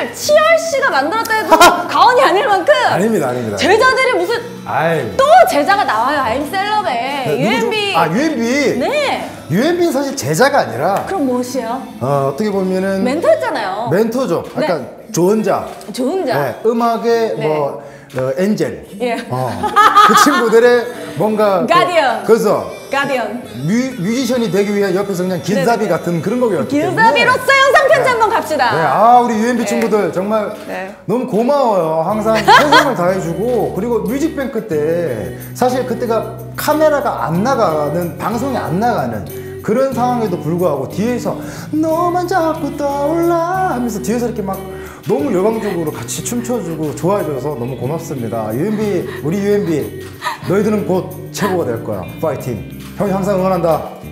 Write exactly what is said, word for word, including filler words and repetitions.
밴드를 치열 씨가 만들었다 해도 과언이 아닐 만큼 아닙니다, 아닙니다. 제자들이 무슨 아이. 또 제자가 나와요. 아임셀럽에 네, 유엔비. 아, 유엔비. 네. 유엔비는 사실 제자가 아니라 그럼 무엇이요? 어, 어떻게 보면은 멘토였잖아요. 멘토죠. 네. 약간 좋은 자. 좋은 자. 네, 음악의 네. 뭐 어, 엔젤. 예. 어, 그 친구들의 뭔가 가디언. 그, 그래서 가디언. 뮤, 뮤지션이 되기 위해 옆에서 그냥 길잡이 네네네. 같은 그런 거였기 때문에. 길잡이로서 영상 편지 한번 갑시다. 네, 아 우리 유엔비 친구들 정말 네. 너무 고마워요. 항상 최선을 다해주고 그리고 뮤직뱅크 때 사실 그때가 카메라가 안 나가는 방송이 안 나가는 그런 상황에도 불구하고 뒤에서 너만 자꾸 떠올라 하면서 뒤에서 이렇게 막 너무 열광적으로 같이 춤춰주고 좋아해줘서 너무 고맙습니다. 유엔비 우리 유엔비 너희들은 곧 최고가 될 거야. 파이팅. 형이 항상 응원한다.